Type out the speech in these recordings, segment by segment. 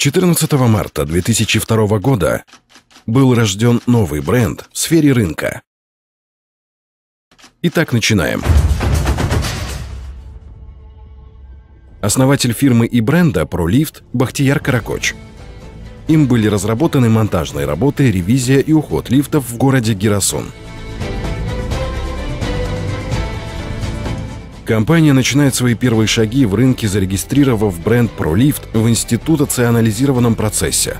14 марта 2002 года был рожден новый бренд в сфере рынка. Итак, начинаем. Основатель фирмы и бренда ProLift Бахтияр Каракоч. Им были разработаны монтажные работы, ревизия и уход лифтов в городе Гирасун. Компания начинает свои первые шаги в рынке, зарегистрировав бренд ProLift в институционализированном процессе.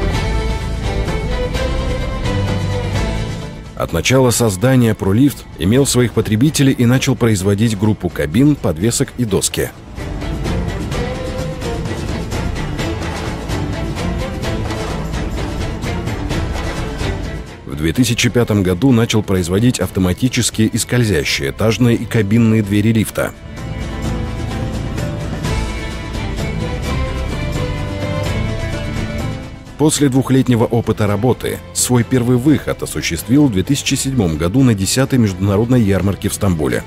От начала создания ProLift имел своих потребителей и начал производить группу кабин, подвесок и доски. В 2005 году начал производить автоматические и скользящие этажные и кабинные двери лифта. После двухлетнего опыта работы свой первый выход осуществил в 2007 году на 10-й международной ярмарке в Стамбуле.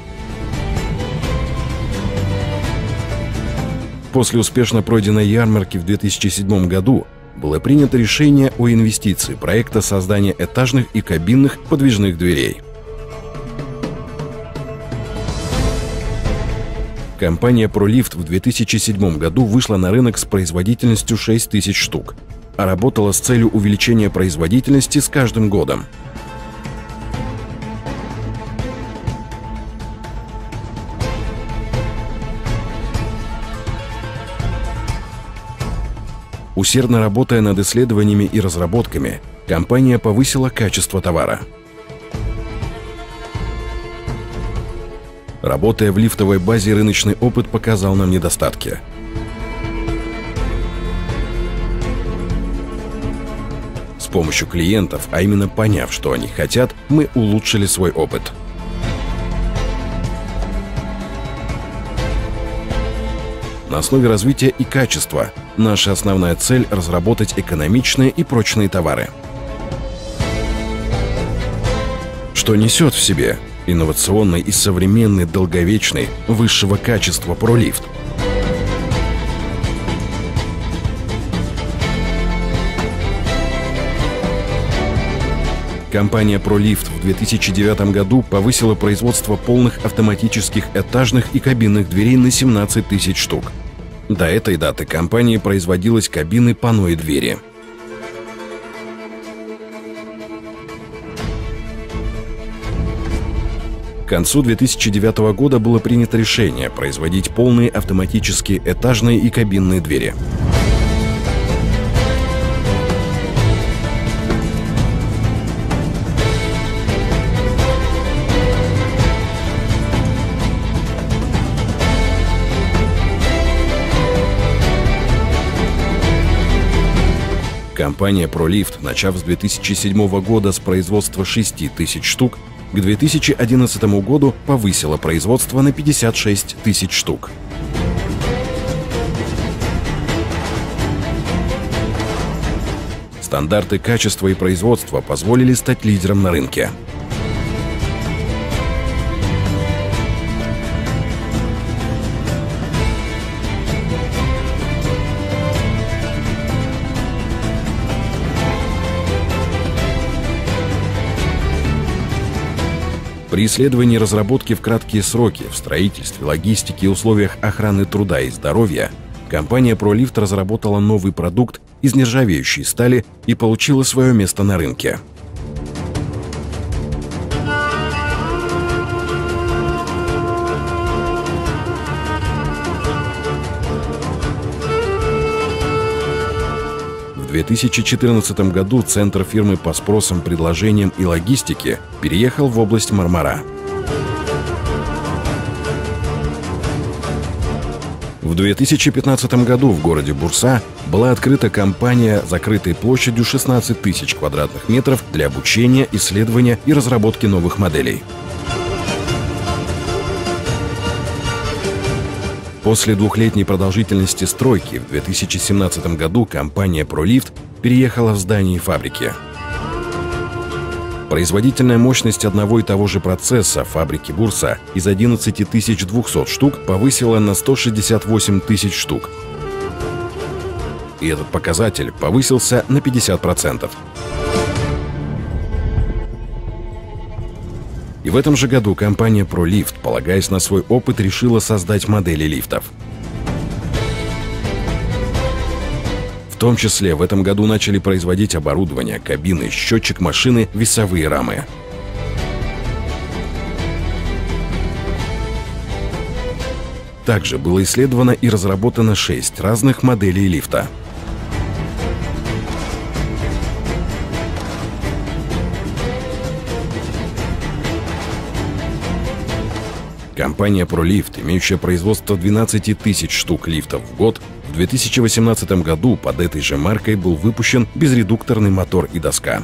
После успешно пройденной ярмарки в 2007 году было принято решение о инвестиции проекта создания этажных и кабинных подвижных дверей. Компания ProLift в 2007 году вышла на рынок с производительностью 6000 штук, а работала с целью увеличения производительности с каждым годом. Усердно работая над исследованиями и разработками, компания повысила качество товара. Работая в лифтовой базе, рыночный опыт показал нам недостатки. С помощью клиентов, а именно поняв, что они хотят, мы улучшили свой опыт. На основе развития и качества наша основная цель – разработать экономичные и прочные товары. Что несет в себе инновационный и современный, долговечный, высшего качества ProLift. Компания ProLift в 2009 году повысила производство полных автоматических этажных и кабинных дверей на 17 тысяч штук. До этой даты компанией производилась кабины панно и двери. К концу 2009 года было принято решение производить полные автоматические этажные и кабинные двери. Компания ProLift, начав с 2007 года с производства 6000 штук, к 2011 году повысила производство на 56 тысяч штук. Стандарты качества и производства позволили стать лидером на рынке. При исследовании и разработке в краткие сроки, в строительстве, логистике и условиях охраны труда и здоровья, компания ProLift разработала новый продукт из нержавеющей стали и получила свое место на рынке. В 2014 году центр фирмы по спросам, предложениям и логистике переехал в область Мармара. В 2015 году в городе Бурса была открыта компания закрытой площадью 16 тысяч квадратных метров для обучения, исследования и разработки новых моделей. После двухлетней продолжительности стройки в 2017 году компания ProLift переехала в здание фабрики. Производительная мощность одного и того же процесса фабрики Бурса из 11 200 штук повысила на 168 тысяч штук. и этот показатель повысился на 50%. И в этом же году компания ProLift, полагаясь на свой опыт, решила создать модели лифтов. В том числе в этом году начали производить оборудование, кабины, счетчик машины, весовые рамы. Также было исследовано и разработано 6 разных моделей лифта. Компания ProLift, имеющая производство 12 тысяч штук лифтов в год, в 2018 году под этой же маркой был выпущен безредукторный мотор и доска.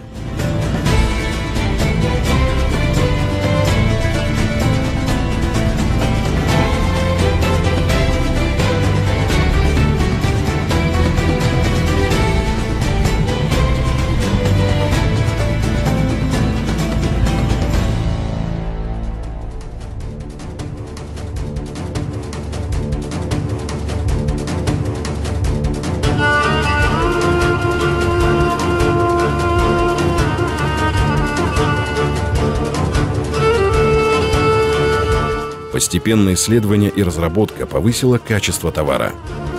Постепенное исследование и разработка повысило качество товара.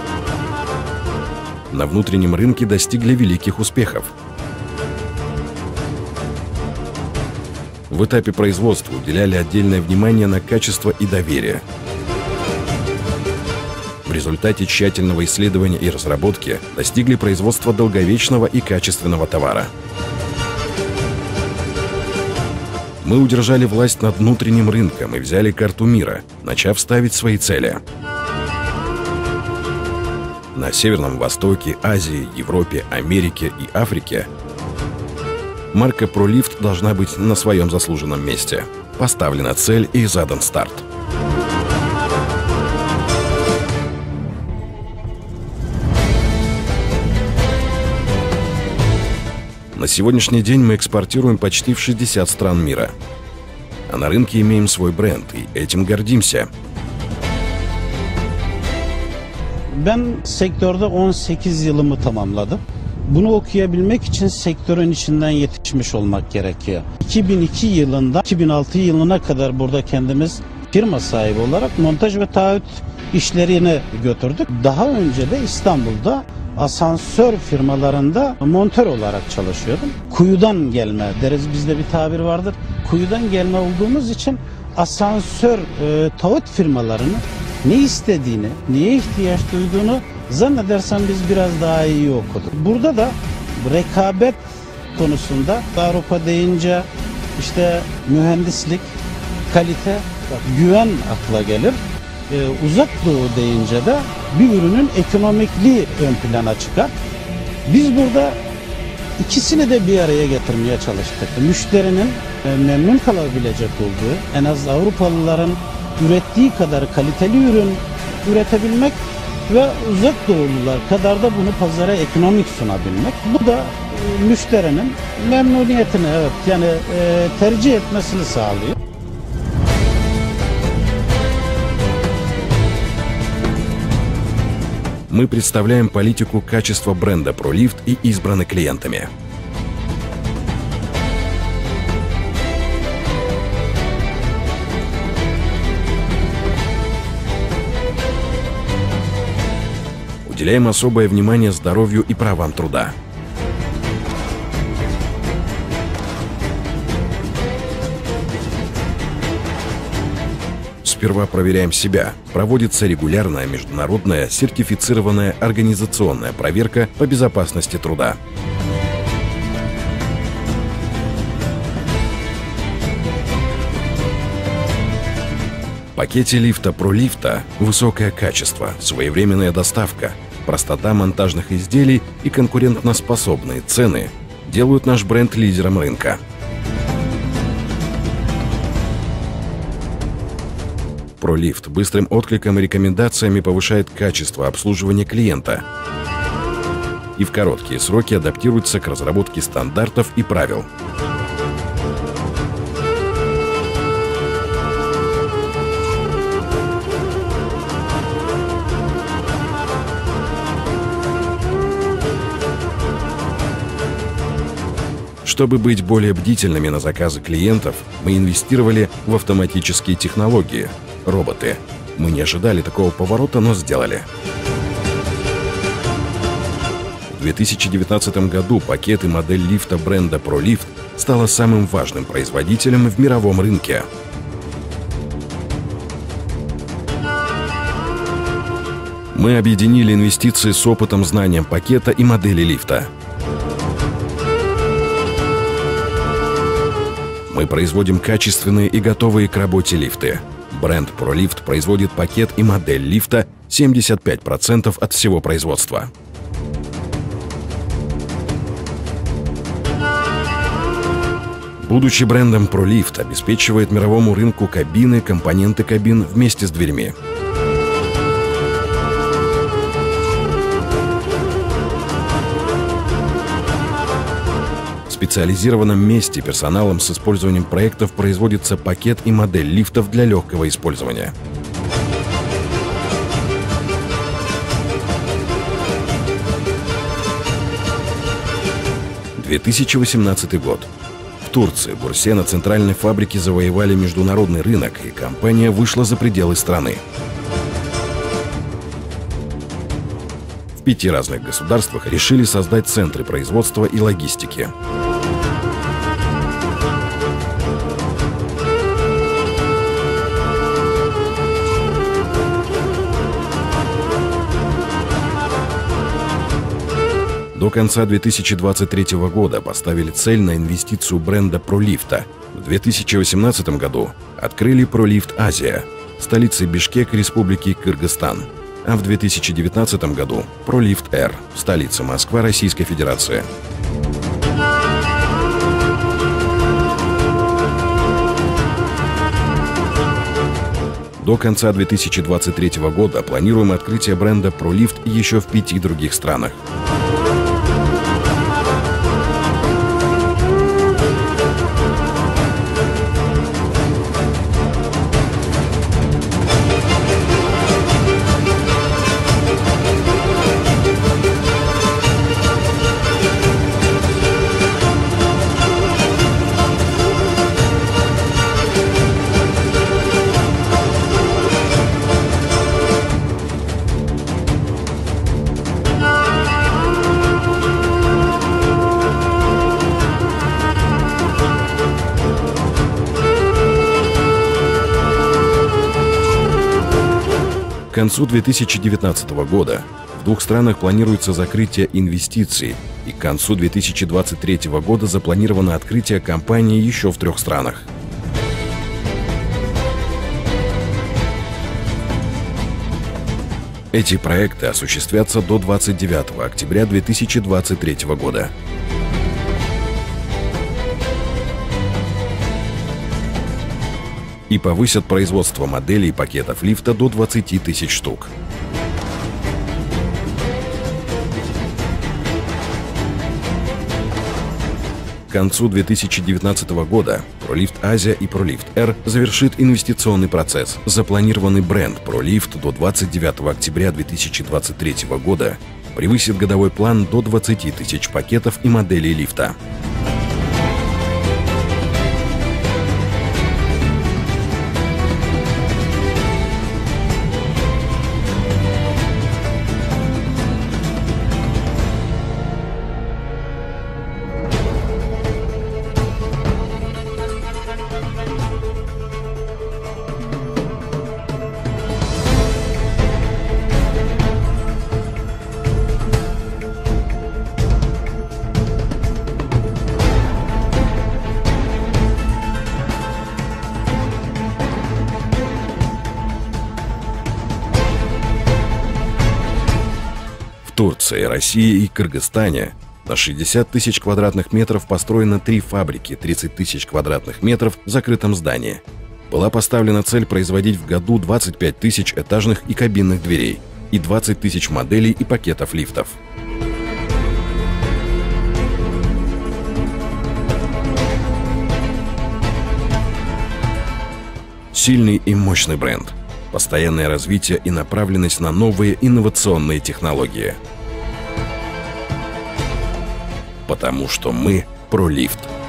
На внутреннем рынке достигли великих успехов. В этапе производства уделяли отдельное внимание на качество и доверие. В результате тщательного исследования и разработки достигли производства долговечного и качественного товара. Мы удержали власть над внутренним рынком и взяли карту мира, начав ставить свои цели. На Северном Востоке, Азии, Европе, Америке и Африке марка ProLift должна быть на своем заслуженном месте. Поставлена цель и задан старт. На сегодняшний день мы экспортируем почти в 60 стран мира. А на рынке имеем свой бренд и этим гордимся. Ben sektörde 18 yılımı tamamladım. Bunu okuyabilmek için sektörün içinden yetişmiş olmak gerekiyor. 2002 yılında 2006 yılına kadar burada kendimiz firma sahibi olarak montaj ve taahhüt işlerini götürdük. Daha önce de İstanbul'da asansör firmalarında montör olarak çalışıyordum. Kuyudan gelme deriz, bizde bir tabir vardır. Kuyudan gelme olduğumuz için asansör taahhüt firmalarını ne istediğini, neye ihtiyaç duyduğunu zannedersem biz biraz daha iyi okuduk. Burada da rekabet konusunda Avrupa deyince işte mühendislik, kalite, güven akla gelir. Uzak Doğu deyince de bir ürünün ekonomikliği ön plana çıkar. Biz burada ikisini de bir araya getirmeye çalıştık. Müşterinin memnun kalabilecek olduğu, en az Avrupalıların ürettiği kadar kaliteli ürün üretebilmek ve Uzak Doğulular kadar da bunu pazara ekonomik sunabilmek. Bu da müşterinin memnuniyetini tercih etmesini sağlıyor. Мы представляем политику качества бренда ProLift и избраны клиентами. Уделяем особое внимание здоровью и правам труда. Сперва проверяем себя. Проводится регулярная международная сертифицированная организационная проверка по безопасности труда. В пакете лифта ProLift высокое качество, своевременная доставка, простота монтажных изделий и конкурентоспособные цены делают наш бренд лидером рынка. ProLift быстрым откликом и рекомендациями повышает качество обслуживания клиента и в короткие сроки адаптируется к разработке стандартов и правил. Чтобы быть более бдительными на заказы клиентов, мы инвестировали в автоматические технологии – роботы. Мы не ожидали такого поворота, но сделали. В 2019 году пакет и модель лифта бренда ProLift стала самым важным производителем в мировом рынке. Мы объединили инвестиции с опытом, знанием пакета и модели лифта. Мы производим качественные и готовые к работе лифты. Бренд ProLift производит пакет и модель лифта 75% от всего производства. Будучи брендом ProLift, обеспечивает мировому рынку кабины, компоненты кабин вместе с дверьми. В специализированном месте персоналом с использованием проектов производится пакет и модель лифтов для легкого использования. — 2018 год. В Турции Бурсе на центральной фабрике завоевали международный рынок, и компания вышла за пределы страны. В 5 разных государствах решили создать центры производства и логистики. До конца 2023 года поставили цель на инвестицию бренда ProLift. В 2018 году открыли ProLift Азия, столицей Бишкек Республики Кыргызстан, а в 2019 году ProLift Air, столица Москва Российской Федерации. До конца 2023 года планируем открытие бренда ProLift еще в 5 других странах. К концу 2019 года в 2 странах планируется закрытие инвестиций, и к концу 2023 года запланировано открытие компании еще в 3 странах. Эти проекты осуществятся до 29 октября 2023 года. И повысят производство моделей и пакетов лифта до 20 тысяч штук. К концу 2019 года ProLift Азия и ProLift Air завершит инвестиционный процесс. Запланированный бренд ProLift до 29 октября 2023 года превысит годовой план до 20 тысяч пакетов и моделей лифта. В Турции, России и Кыргызстане на 60 тысяч квадратных метров построено 3 фабрики, 30 тысяч квадратных метров в закрытом здании. Была поставлена цель производить в году 25 тысяч этажных и кабинных дверей и 20 тысяч моделей и пакетов лифтов. Сильный и мощный бренд, постоянное развитие и направленность на новые инновационные технологии. Потому что мы ProLift.